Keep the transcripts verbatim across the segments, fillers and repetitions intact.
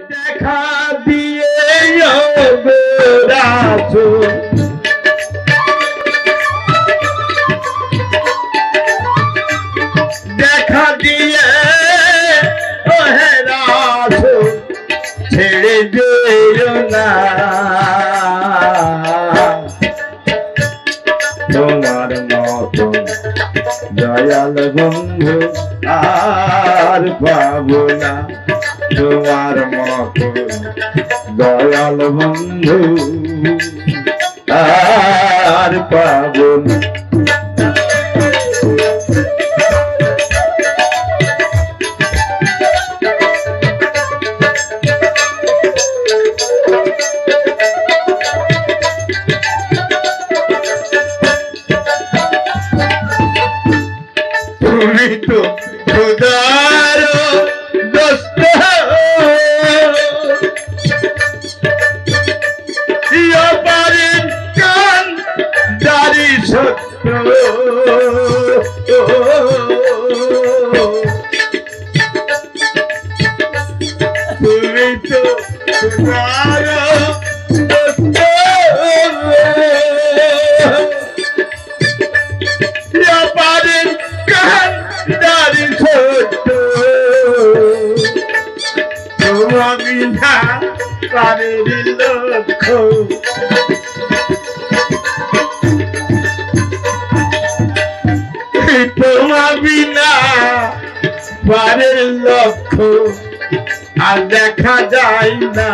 দেখা দিয়ে রাসূল দেখা দিয়ে ওহে রাসূল ছেড়ে দিও না তোমার মতো দয়াল বন্ধু আর পাবো না তোমার মতো দয়াল বন্ধু আর পাবো না তুমি তো খোদার দোস্ত পারেন কান দারি সত্য তুমি তো খোদার দোস্ত পারেন কান দারি সত্য তুমি না পারের লক্ষ্য তোমার বিনা পারের লক্ষ্য আর দেখা যায় না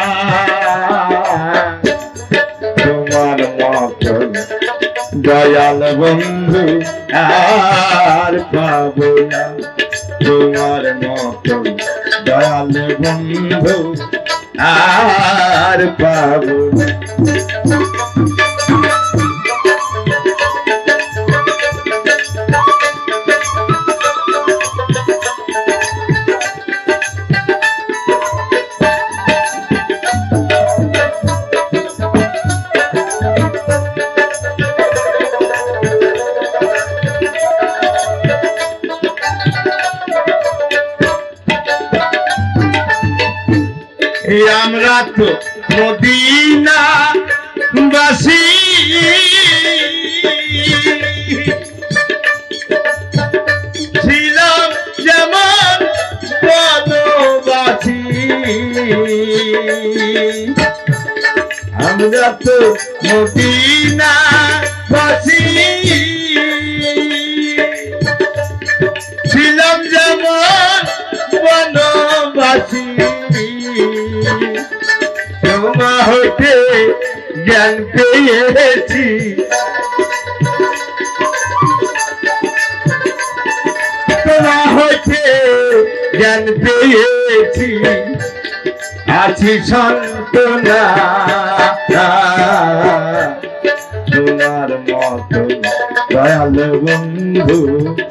তোমার মতো দয়াল বন্ধু আর পাবো না তোমার মতো দয়াল বন্ধু আর পাবো না আমরা তো মদিনা বাসী ছিলাম যেমন বনবাসী আমরা তো মদিনা বাসী ছিলাম যেমন বনবাসী তোমা হতে জ্ঞান পেয়েছি তোমা হতে জ্ঞান পেয়েছি আছি সান্ত্বনা তোমার মতো দয়াল বন্ধু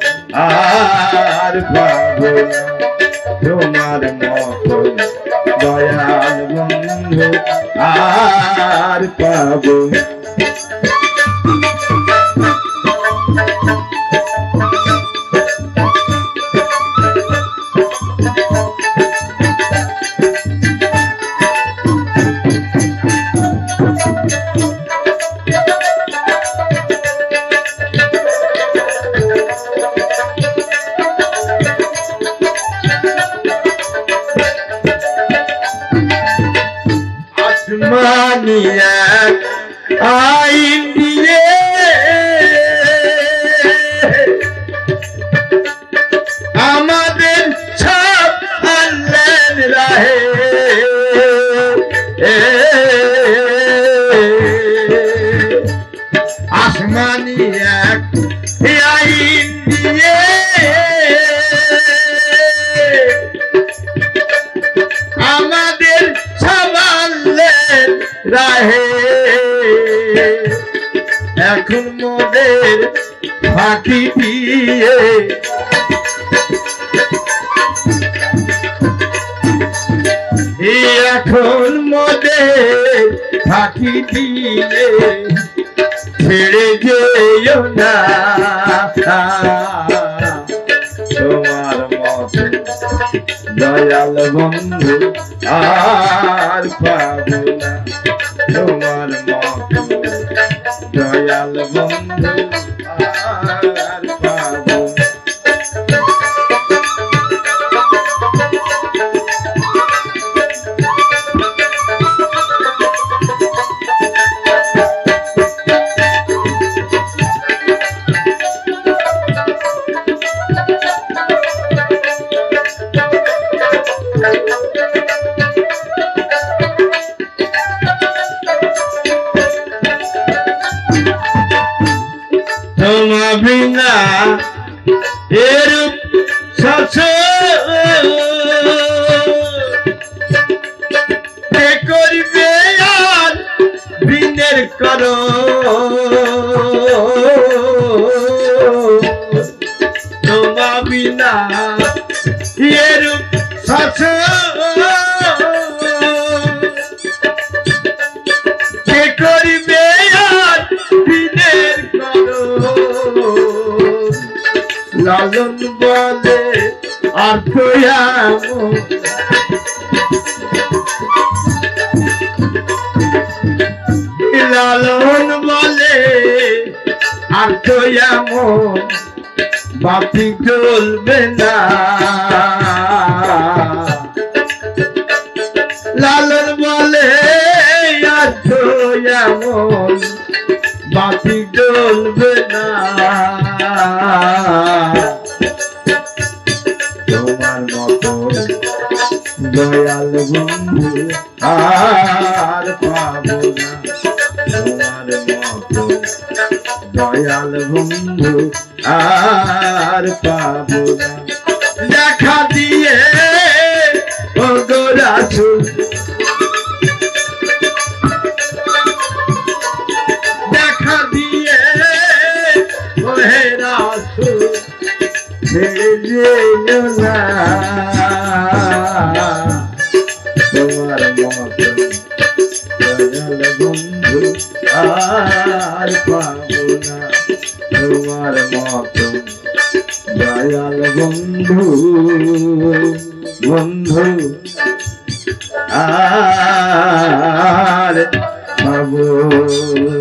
আর পাবো না তোমার মতো দয়াল বন্ধু আর পাবো আসমানিয়া আইন দিয়ে আমাদের সব আল্লাহর রাহে আসমানিয়া আইন দিয়ে আমাদের সব আল্লাহর রাহে এখন মোদের ফাঁকি দিয়ে এখন মোদের ফাঁকি দিয়ে ছেড়ে যেও না তোমার মতো দয়াল বন্ধু আর পাবো না তোমার মতো দয়াল বন্ধু আর পাবো না। তোমা বিনা এরূপ শাসন কে করিবে আর বিনের কর তোমা বিনা এরূপ শাসন কে করিবে আর বিনের কর লালন বলে আর লালন বলে আর বাতি চলবে না লালন বলে আর বাতি চলবে না তোমার মতো দয়াল বন্ধু আর পাবো না তোমার মতো দয়াল বন্ধু আর পাবো না দেখা দিয়ে ও গোরাছুল দেখা দিয়ে ও হেরাছুল ছেড়ে যেও না তোমার মতো দয়াল বন্ধু আর পাবো না তোমার মতো দয়াল বন্ধু বন্ধু আর পাবো